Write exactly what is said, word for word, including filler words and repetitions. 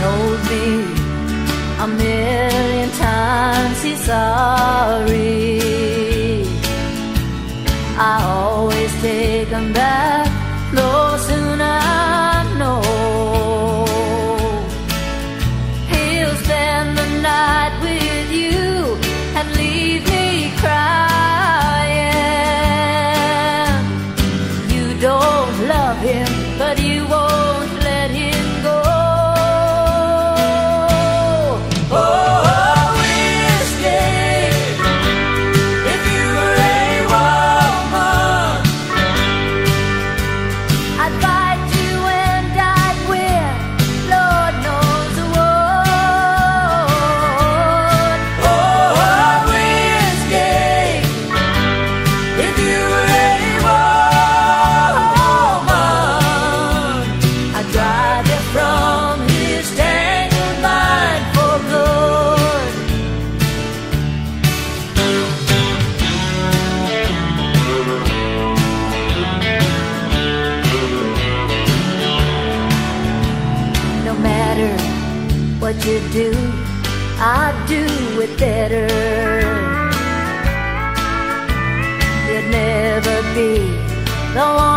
told me a million times he's sorry. I always take him back, though soon I know he'll spend the night with you and leave me crying. You don't love him, but you won't let him go. Oh, whiskey, if you were a woman, I'd bite you and I'd win, Lord knows what. Oh, whiskey, if you were a woman, I'd drive you from his tangled mind for good. No matter what you do, I'd do it better. You'd never be the one